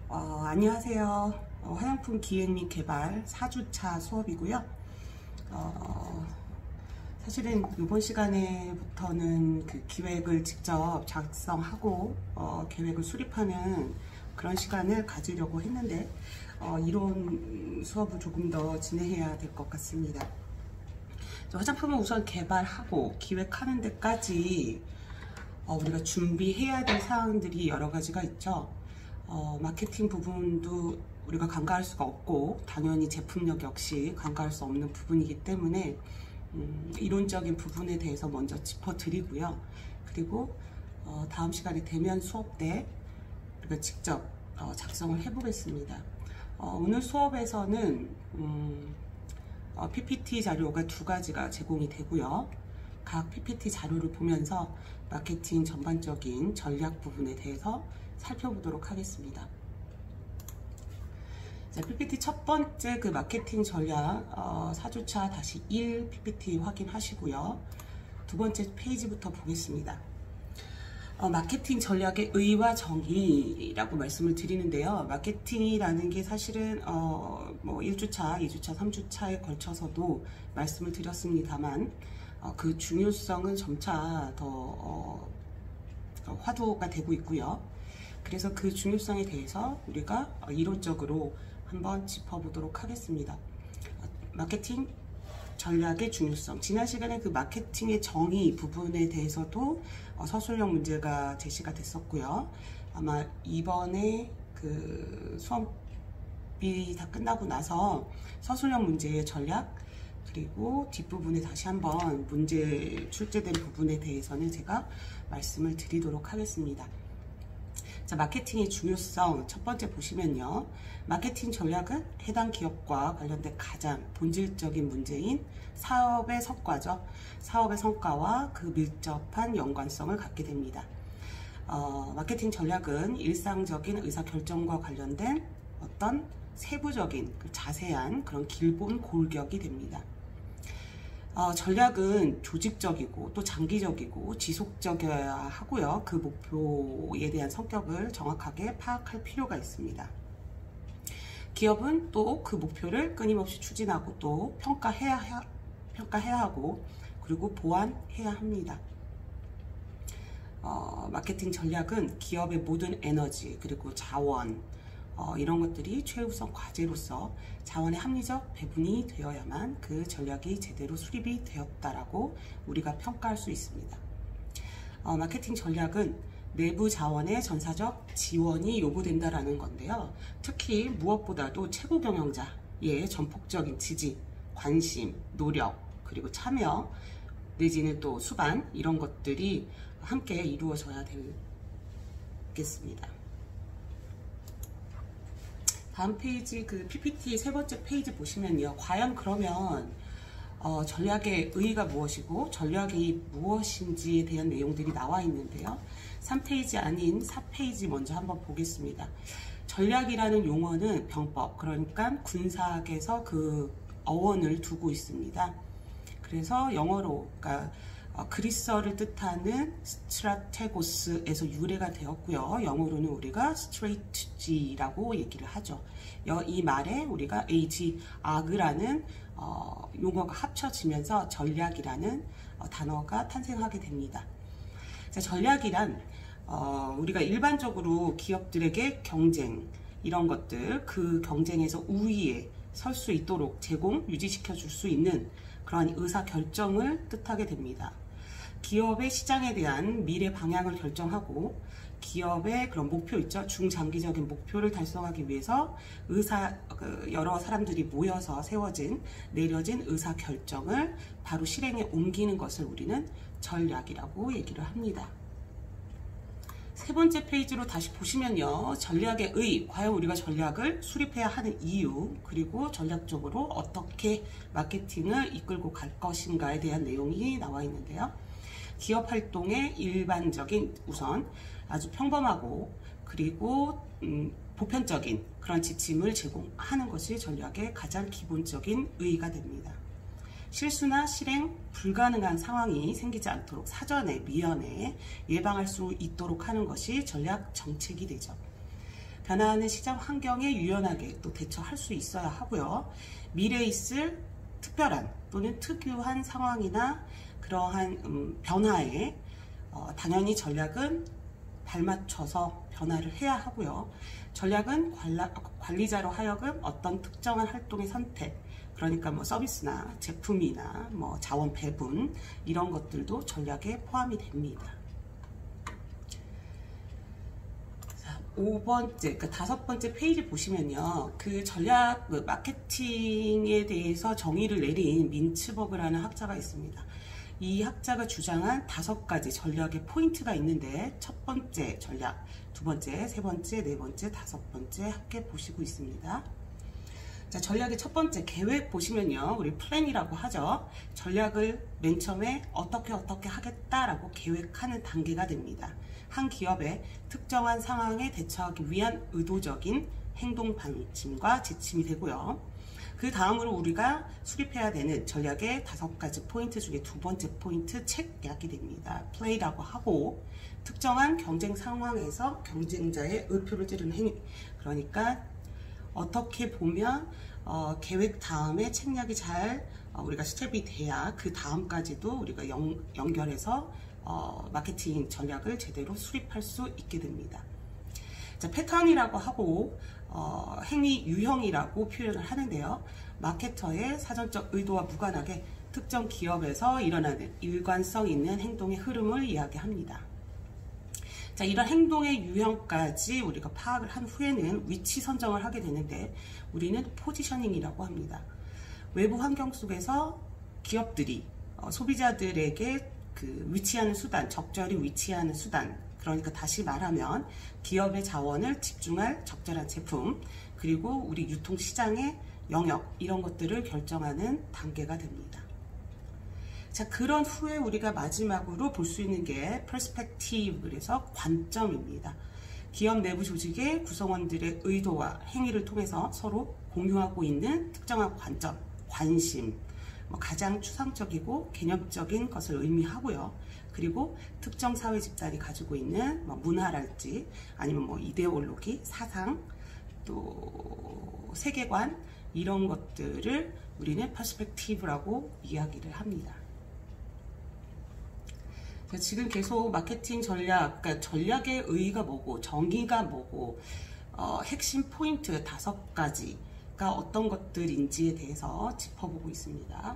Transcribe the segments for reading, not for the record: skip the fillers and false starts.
안녕하세요. 화장품 기획 및 개발 4주차 수업이고요. 사실은 이번 시간에부터는 그 기획을 직접 작성하고 계획을 수립하는 그런 시간을 가지려고 했는데 이론 수업을 조금 더 진행해야 될 것 같습니다. 화장품을 우선 개발하고 기획하는 데까지 우리가 준비해야 될 사항들이 여러 가지가 있죠. 마케팅 부분도 우리가 간과할 수가 없고 당연히 제품력 역시 간과할 수 없는 부분이기 때문에 이론적인 부분에 대해서 먼저 짚어드리고요. 그리고 다음 시간에 대면 수업 때 우리가 직접 작성을 해보겠습니다. 오늘 수업에서는 PPT 자료가 두 가지가 제공이 되고요. 각 PPT 자료를 보면서 마케팅 전반적인 전략 부분에 대해서 살펴보도록 하겠습니다. 자, PPT 첫 번째 그 마케팅 전략 4주차 다시 1 PPT 확인하시고요. 두 번째 페이지부터 보겠습니다. 마케팅 전략의 의와 정의라고 말씀을 드리는데요. 마케팅이라는 게 사실은 뭐 1주차, 2주차, 3주차에 걸쳐서도 말씀을 드렸습니다만 그 중요성은 점차 더 화두가 되고 있고요. 그래서 그 중요성에 대해서 우리가 이론적으로 한번 짚어보도록 하겠습니다. 마케팅 전략의 중요성. 지난 시간에 그 마케팅의 정의 부분에 대해서도 서술형 문제가 제시가 됐었고요. 아마 이번에 그 수업이 다 끝나고 나서 서술형 문제의 전략 그리고 뒷부분에 다시 한번 문제 출제된 부분에 대해서는 제가 말씀을 드리도록 하겠습니다. 자, 마케팅의 중요성 첫 번째 보시면요. 마케팅 전략은 해당 기업과 관련된 가장 본질적인 문제인 사업의 성과죠. 사업의 성과와 그 밀접한 연관성을 갖게 됩니다. 마케팅 전략은 일상적인 의사결정과 관련된 어떤 세부적인 자세한 그런 기본 골격이 됩니다. 전략은 조직적이고 또 장기적이고 지속적이어야 하고요. 그 목표에 대한 성격을 정확하게 파악할 필요가 있습니다. 기업은 또 그 목표를 끊임없이 추진하고 또 평가해야 하고 그리고 보완해야 합니다. 마케팅 전략은 기업의 모든 에너지 그리고 자원 이런 것들이 최우선 과제로서 자원의 합리적 배분이 되어야만 그 전략이 제대로 수립이 되었다라고 우리가 평가할 수 있습니다. 마케팅 전략은 내부 자원의 전사적 지원이 요구된다라는 건데요. 특히 무엇보다도 최고 경영자의 전폭적인 지지, 관심, 노력, 그리고 참여, 내지는 또 수반 이런 것들이 함께 이루어져야 되겠습니다. 다음 페이지 그 PPT 세 번째 페이지 보시면요. 과연 그러면 전략의 의의가 무엇이고 전략이 무엇인지에 대한 내용들이 나와 있는데요. 3페이지 아닌 4페이지 먼저 한번 보겠습니다. 전략이라는 용어는 병법, 그러니까 군사학에서 그 어원을 두고 있습니다. 그래서 영어로 그러니까 그리스어를 뜻하는 스트라테고스에서 유래가 되었고요. 영어로는 우리가 strategy라고 얘기를 하죠. 이 말에 우리가 아그라는 용어가 합쳐지면서 전략이라는 단어가 탄생하게 됩니다. 자, 전략이란 우리가 일반적으로 기업들에게 경쟁 이런 것들 그 경쟁에서 우위에 설 수 있도록 유지시켜 줄 수 있는 그러한 의사결정을 뜻하게 됩니다. 기업의 시장에 대한 미래 방향을 결정하고 기업의 그런 목표 있죠. 중장기적인 목표를 달성하기 위해서 여러 사람들이 모여서 내려진 의사결정을 바로 실행에 옮기는 것을 우리는 전략이라고 얘기를 합니다. 세 번째 페이지로 다시 보시면요. 전략의 의, 과연 우리가 전략을 수립해야 하는 이유, 그리고 전략적으로 어떻게 마케팅을 이끌고 갈 것인가에 대한 내용이 나와 있는데요. 기업 활동의 일반적인 우선 아주 평범하고 그리고 보편적인 그런 지침을 제공하는 것이 전략의 가장 기본적인 의의가 됩니다. 실수나 실행 불가능한 상황이 생기지 않도록 사전에 미연에 예방할 수 있도록 하는 것이 전략 정책이 되죠. 변화하는 시장 환경에 유연하게 또 대처할 수 있어야 하고요. 미래에 있을 특별한 또는 특유한 상황이나 그러한 변화에 당연히 전략은 발맞춰서 변화를 해야 하고요. 전략은 관리자로 하여금 어떤 특정한 활동의 선택, 그러니까 뭐 서비스나 제품이나 뭐 자원 배분 이런 것들도 전략에 포함이 됩니다. 자, 5번째, 그러니까 5번째 페이지 보시면요. 그 전략 마케팅에 대해서 정의를 내린 민츠버그라는 학자가 있습니다. 이 학자가 주장한 5가지 전략의 포인트가 있는데 첫 번째 전략, 두 번째, 세 번째, 네 번째, 5번째 함께 보시고 있습니다. 자, 전략의 첫 번째 계획 보시면요. 우리 플랜이라고 하죠. 전략을 맨 처음에 어떻게 하겠다라고 계획하는 단계가 됩니다. 한 기업의 특정한 상황에 대처하기 위한 의도적인 행동 방침과 지침이 되고요. 그 다음으로 우리가 수립해야 되는 전략의 5가지 포인트 중에 두 번째 포인트 책략이 됩니다. 플레이라고 하고 특정한 경쟁 상황에서 경쟁자의 의표를 찌르는 행위. 그러니까 어떻게 보면 계획 다음에 책략이 잘 우리가 스텝이 돼야 그 다음까지도 우리가 연결해서 마케팅 전략을 제대로 수립할 수 있게 됩니다. 자, 패턴이라고 하고 행위 유형이라고 표현을 하는데요. 마케터의 사전적 의도와 무관하게 특정 기업에서 일어나는 일관성 있는 행동의 흐름을 이야기합니다. 자, 이런 행동의 유형까지 우리가 파악을 한 후에는 위치 선정을 하게 되는데 우리는 포지셔닝이라고 합니다. 외부 환경 속에서 기업들이 소비자들에게 그 위치하는 수단, 적절히 위치하는 수단, 그러니까 다시 말하면 기업의 자원을 집중할 적절한 제품, 그리고 우리 유통시장의 영역, 이런 것들을 결정하는 단계가 됩니다. 자, 그런 후에 우리가 마지막으로 볼 수 있는 게 perspective, 그래서 관점입니다. 기업 내부 조직의 구성원들의 의도와 행위를 통해서 서로 공유하고 있는 특정한 관점, 관심, 가장 추상적이고 개념적인 것을 의미하고요. 그리고 특정 사회 집단이 가지고 있는 문화랄지 아니면 이데올로기, 사상, 또 세계관 이런 것들을 우리는 퍼스펙티브라고 이야기를 합니다. 지금 계속 마케팅 전략, 그러니까 전략의 의의가 뭐고 정의가 뭐고 핵심 포인트 5가지가 어떤 것들인지에 대해서 짚어보고 있습니다.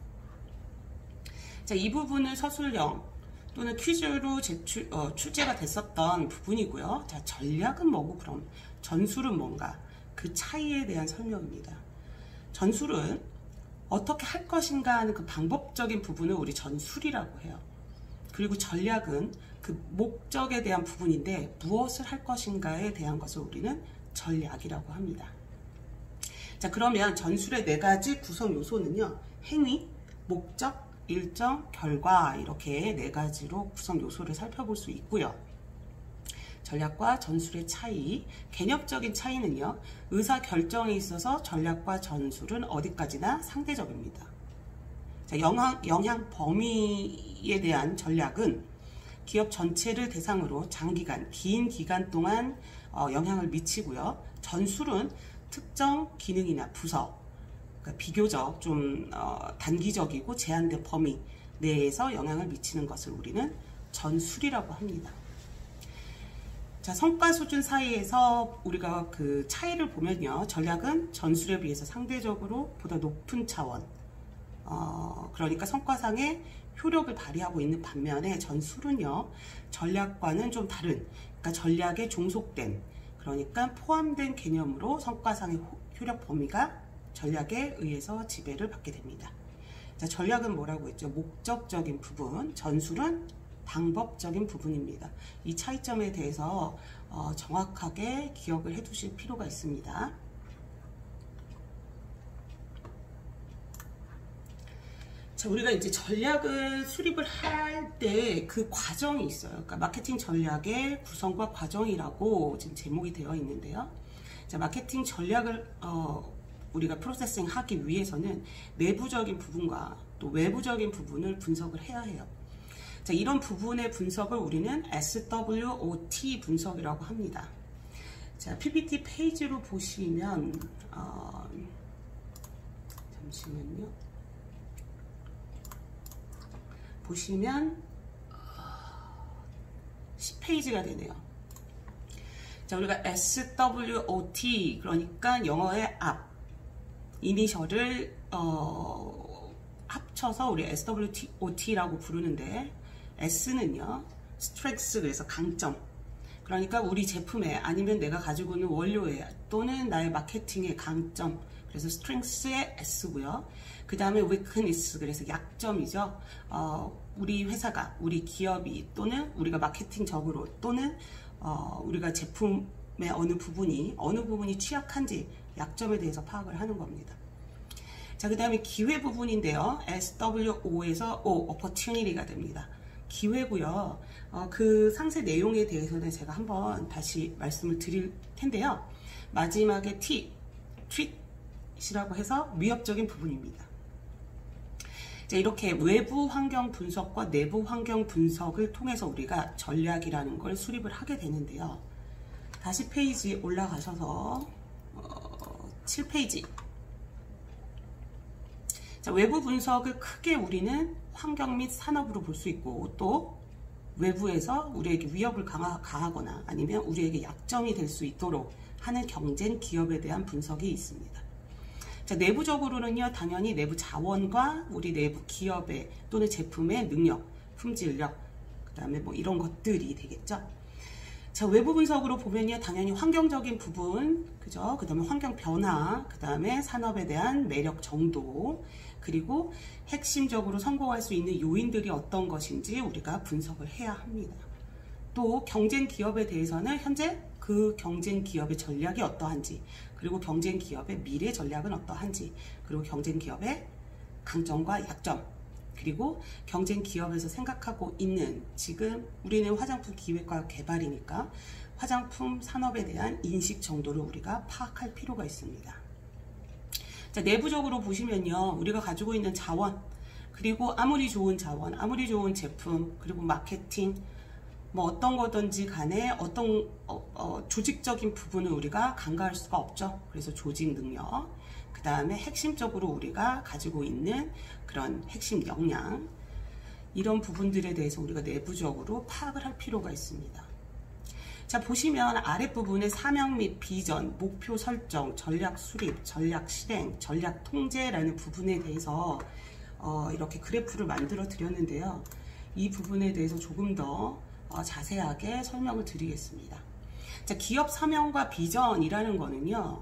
자, 이 부분은 서술형 또는 퀴즈로 출제가 됐었던 부분이고요. 자, 전략은 뭐고 그럼 전술은 뭔가, 그 차이에 대한 설명입니다. 전술은 어떻게 할 것인가 하는 그 방법적인 부분을 우리 전술이라고 해요. 그리고 전략은 그 목적에 대한 부분인데 무엇을 할 것인가에 대한 것을 우리는 전략이라고 합니다. 자, 그러면 전술의 4가지 구성 요소는요. 행위, 목적, 일정, 결과, 이렇게 4가지로 구성 요소를 살펴볼 수 있고요. 전략과 전술의 차이, 개념적인 차이는요. 의사결정에 있어서 전략과 전술은 어디까지나 상대적입니다. 자, 영향 범위에 대한 전략은 기업 전체를 대상으로 장기간, 긴 기간 동안 영향을 미치고요. 전술은 특정 기능이나 부서, 그러니까 비교적 좀 단기적이고 제한된 범위 내에서 영향을 미치는 것을 우리는 전술이라고 합니다. 자, 성과 수준 사이에서 우리가 그 차이를 보면요. 전략은 전술에 비해서 상대적으로 보다 높은 차원, 그러니까 성과상의 효력을 발휘하고 있는 반면에 전술은요. 전략과는 좀 다른, 그러니까 전략에 종속된, 그러니까 포함된 개념으로 성과상의 효력 범위가 전략에 의해서 지배를 받게 됩니다. 자, 전략은 뭐라고 했죠? 목적적인 부분, 전술은 방법적인 부분입니다. 이 차이점에 대해서 정확하게 기억을 해 두실 필요가 있습니다. 자, 우리가 이제 전략을 수립을 할 때 그 과정이 있어요. 그러니까 마케팅 전략의 구성과 과정이라고 지금 제목이 되어 있는데요. 자, 마케팅 전략을 우리가 프로세싱 하기 위해서는 내부적인 부분과 또 외부적인 부분을 분석을 해야 해요. 자, 이런 부분의 분석을 우리는 SWOT 분석이라고 합니다. 자, PPT 페이지로 보시면 잠시만요. 보시면 10페이지가 되네요. 자, 우리가 SWOT, 그러니까 영어의 앞 이니셜을 합쳐서 우리 SWOT라고 부르는데, S는요 스트렝스, 그래서 강점, 그러니까 우리 제품에 아니면 내가 가지고 있는 원료에 또는 나의 마케팅의 강점, 그래서 스트렝스의 S고요. 그 다음에 weakness, 그래서 약점이죠. 우리 회사가, 우리 기업이, 또는 우리가 마케팅적으로, 또는 우리가 제품의 어느 부분이 취약한지, 약점에 대해서 파악을 하는 겁니다. 자, 그 다음에 기회 부분인데요. SWO에서 opportunity가 됩니다. 기회고요. 그 상세 내용에 대해서는 제가 한번 다시 말씀을 드릴 텐데요. 마지막에 treat이라고 해서 위협적인 부분입니다. 자, 이렇게 외부 환경 분석과 내부 환경 분석을 통해서 우리가 전략이라는 걸 수립을 하게 되는데요. 다시 페이지 올라가셔서 7페이지. 자, 외부 분석을 크게 우리는 환경 및 산업으로 볼 수 있고, 또 외부에서 우리에게 위협을 가하거나 아니면 우리에게 약점이 될 수 있도록 하는 경쟁 기업에 대한 분석이 있습니다. 자, 내부적으로는요, 당연히 내부 자원과 우리 내부 기업의 또는 제품의 능력, 품질력, 그 다음에 뭐 이런 것들이 되겠죠. 자, 외부 분석으로 보면요, 당연히 환경적인 부분, 그죠? 그 다음에 환경 변화, 그 다음에 산업에 대한 매력 정도, 그리고 핵심적으로 성공할 수 있는 요인들이 어떤 것인지 우리가 분석을 해야 합니다. 또 경쟁 기업에 대해서는 현재 그 경쟁 기업의 전략이 어떠한지, 그리고 경쟁 기업의 미래 전략은 어떠한지, 그리고 경쟁 기업의 강점과 약점, 그리고 경쟁 기업에서 생각하고 있는, 지금 우리는 화장품 기획과 개발이니까 화장품 산업에 대한 인식 정도를 우리가 파악할 필요가 있습니다. 자, 내부적으로 보시면요, 우리가 가지고 있는 자원, 그리고 아무리 좋은 자원, 아무리 좋은 제품, 그리고 마케팅, 뭐 어떤 거든지 간에 어떤 조직적인 부분을 우리가 간과할 수가 없죠. 그래서 조직 능력, 그 다음에 핵심적으로 우리가 가지고 있는 그런 핵심 역량, 이런 부분들에 대해서 우리가 내부적으로 파악을 할 필요가 있습니다. 자, 보시면 아랫부분에 사명 및 비전, 목표 설정, 전략 수립, 전략 실행, 전략 통제라는 부분에 대해서 이렇게 그래프를 만들어 드렸는데요. 이 부분에 대해서 조금 더 자세하게 설명을 드리겠습니다. 자, 기업 사명과 비전이라는 거는요,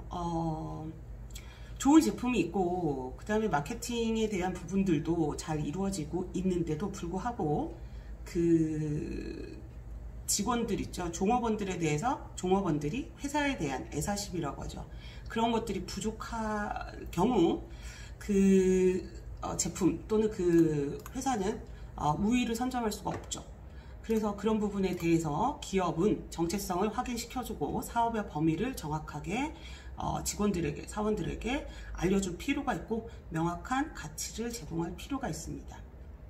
좋은 제품이 있고, 그 다음에 마케팅에 대한 부분들도 잘 이루어지고 있는데도 불구하고, 그 직원들 있죠. 종업원들에 대해서, 종업원들이 회사에 대한 애사심이라고 하죠. 그런 것들이 부족할 경우, 그 제품 또는 그 회사는 우위를 선점할 수가 없죠. 그래서 그런 부분에 대해서 기업은 정체성을 확인시켜주고 사업의 범위를 정확하게 직원들에게, 사원들에게 알려줄 필요가 있고, 명확한 가치를 제공할 필요가 있습니다.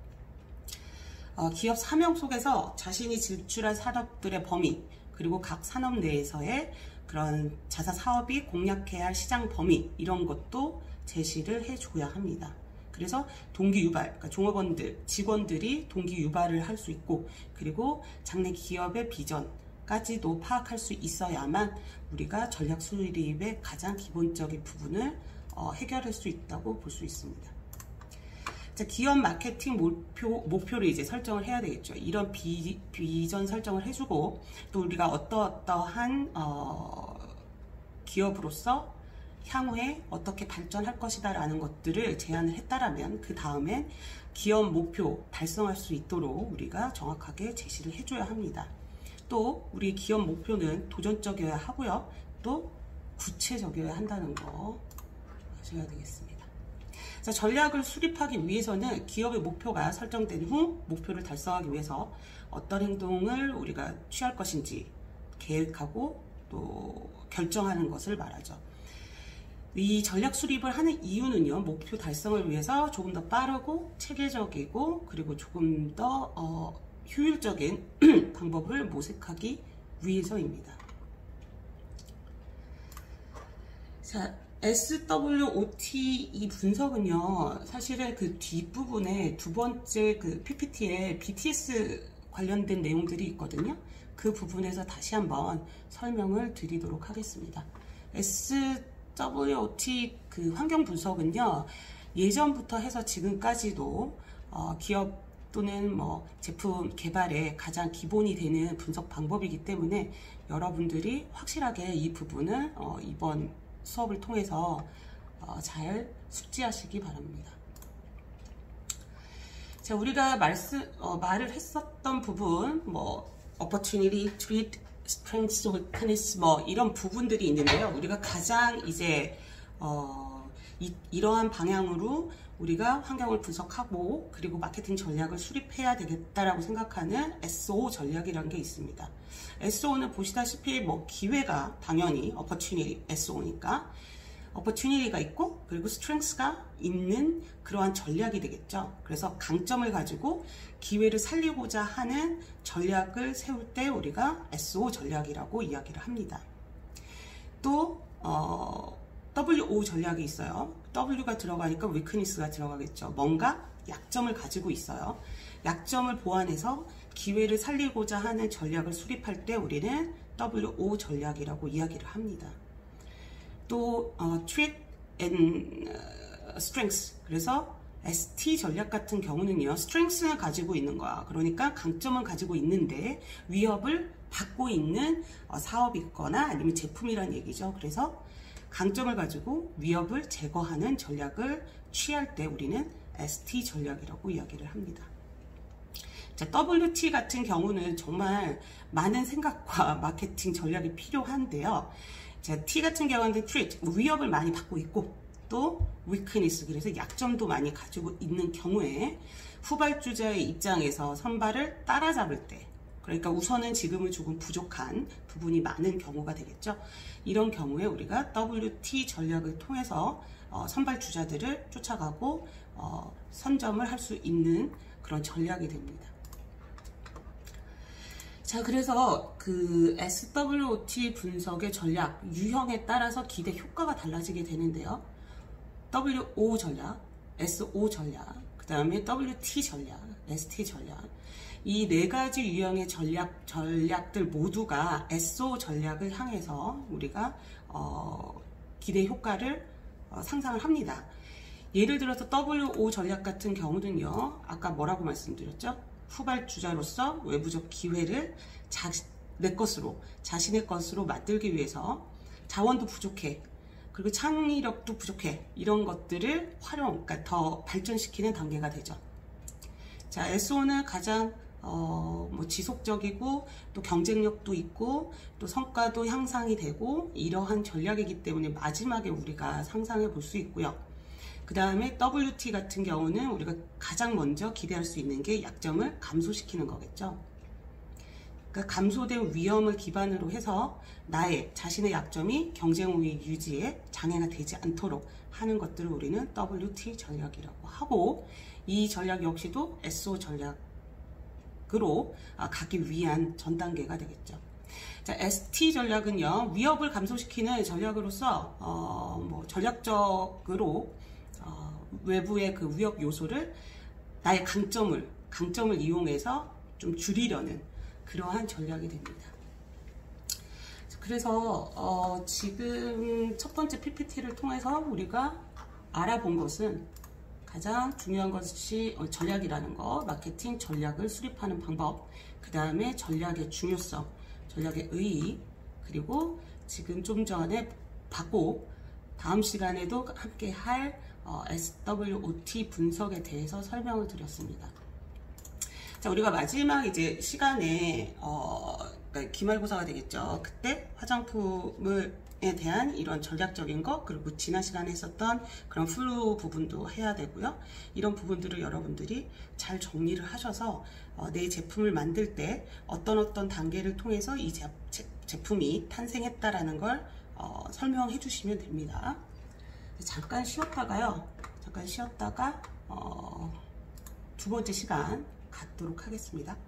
기업 사명 속에서 자신이 진출한 산업들의 범위, 그리고 각 산업 내에서의 그런 자사 사업이 공략해야 할 시장 범위, 이런 것도 제시를 해줘야 합니다. 그래서 동기 유발, 그러니까 종업원들, 직원들이 동기 유발을 할 수 있고, 그리고 장래 기업의 비전까지도 파악할 수 있어야만 우리가 전략 수립의 가장 기본적인 부분을 해결할 수 있다고 볼 수 있습니다. 자, 기업 마케팅 목표를 이제 설정을 해야 되겠죠. 이런 비전 설정을 해주고, 또 우리가 어떠한 기업으로서 향후에 어떻게 발전할 것이다 라는 것들을 제안을 했다라면, 그 다음엔 기업 목표 달성할 수 있도록 우리가 정확하게 제시를 해줘야 합니다. 또 우리 기업 목표는 도전적이어야 하고요, 또 구체적이어야 한다는 거 아셔야 되겠습니다. 자, 전략을 수립하기 위해서는 기업의 목표가 설정된 후 목표를 달성하기 위해서 어떤 행동을 우리가 취할 것인지 계획하고 또 결정하는 것을 말하죠. 이 전략 수립을 하는 이유는요, 목표 달성을 위해서 조금 더 빠르고 체계적이고, 그리고 조금 더 효율적인 방법을 모색하기 위해서입니다. 자, SWOT 이 분석은요, 사실은 그 뒷부분에 두 번째 그 PPT에 BTS 관련된 내용들이 있거든요. 그 부분에서 다시 한번 설명을 드리도록 하겠습니다. SWOT 그 환경 분석은요, 예전부터 해서 지금까지도 기업 또는 뭐 제품 개발의 가장 기본이 되는 분석 방법이기 때문에 여러분들이 확실하게 이 부분을 이번 수업을 통해서 잘 숙지하시기 바랍니다. 자, 우리가 말을 했었던 부분, 뭐 opportunity, threat, strengths, weakness, 뭐 이런 부분들이 있는데요. 우리가 가장 이제 이러한 방향으로 우리가 환경을 분석하고 그리고 마케팅 전략을 수립해야 되겠다라고 생각하는 SO 전략이라는 게 있습니다. SO는 보시다시피 뭐 기회가 당연히 opportunity SO니까 opportunity가 있고 그리고 strengths가 있는 그러한 전략이 되겠죠. 그래서 강점을 가지고 기회를 살리고자 하는 전략을 세울 때 우리가 SO 전략이라고 이야기를 합니다. 또 WO 전략이 있어요. W가 들어가니까 weakness가 들어가겠죠. 뭔가 약점을 가지고 있어요. 약점을 보완해서 기회를 살리고자 하는 전략을 수립할 때 우리는 WO 전략이라고 이야기를 합니다. 또 threat and strengths, 그래서 ST 전략 같은 경우는요, strengths는 가지고 있는 거야. 그러니까 강점은 가지고 있는데 위협을 받고 있는 사업이 있거나 아니면 제품이란 얘기죠. 그래서 강점을 가지고 위협을 제거하는 전략을 취할 때 우리는 ST 전략이라고 이야기를 합니다. 자, WT 같은 경우는 정말 많은 생각과 마케팅 전략이 필요한데요. 자, T 같은 경우는 threat, 위협을 많이 받고 있고 또 weakness, 그래서 약점도 많이 가지고 있는 경우에 후발주자의 입장에서 선발을 따라잡을 때, 그러니까 우선은 지금은 조금 부족한 부분이 많은 경우가 되겠죠. 이런 경우에 우리가 WT 전략을 통해서 선발 주자들을 쫓아가고 선점을 할 수 있는 그런 전략이 됩니다. 자, 그래서 그 SWOT 분석의 전략, 유형에 따라서 기대 효과가 달라지게 되는데요. WO 전략, SO 전략, 그 다음에 WT 전략, ST 전략. 이 네 가지 유형의 전략들 모두가 SO 전략을 향해서 우리가 기대 효과를 상상을 합니다. 예를 들어서 WO 전략 같은 경우는요, 아까 뭐라고 말씀드렸죠? 후발주자로서 외부적 기회를 자신의 것으로 만들기 위해서 자원도 부족해, 그리고 창의력도 부족해, 이런 것들을 그러니까 더 발전시키는 단계가 되죠. 자, SO는 가장 뭐 지속적이고 또 경쟁력도 있고 또 성과도 향상이 되고 이러한 전략이기 때문에 마지막에 우리가 상상해 볼 수 있고요. 그 다음에 WT 같은 경우는 우리가 가장 먼저 기대할 수 있는 게 약점을 감소시키는 거겠죠. 그러니까 감소된 위험을 기반으로 해서 자신의 약점이 경쟁 우위 유지에 장애가 되지 않도록 하는 것들을 우리는 WT 전략이라고 하고, 이 전략 역시도 SO 전략으로 가기 위한 전 단계가 되겠죠. 자, ST 전략은요, 위협을 감소시키는 전략으로서 뭐 전략적으로 외부의 그 위협 요소를 나의 강점을 이용해서 좀 줄이려는 그러한 전략이 됩니다. 그래서 지금 첫 번째 PPT를 통해서 우리가 알아본 것은 가장 중요한 것이 전략이라는 거, 마케팅 전략을 수립하는 방법, 그 다음에 전략의 중요성, 전략의 의의, 그리고 지금 좀 전에 봤고 다음 시간에도 함께 할 SWOT 분석에 대해서 설명을 드렸습니다. 자, 우리가 마지막 이제 시간에 그러니까 기말고사가 되겠죠. 그때 화장품에 대한 이런 전략적인 거, 그리고 지난 시간에 했었던 그런 플루 부분도 해야 되고요. 이런 부분들을 여러분들이 잘 정리를 하셔서 내 제품을 만들 때 어떤 단계를 통해서 이 제품이 탄생했다라는 걸 설명해 주시면 됩니다. 잠깐 쉬었다가 두 번째 시간 갖도록 하겠습니다.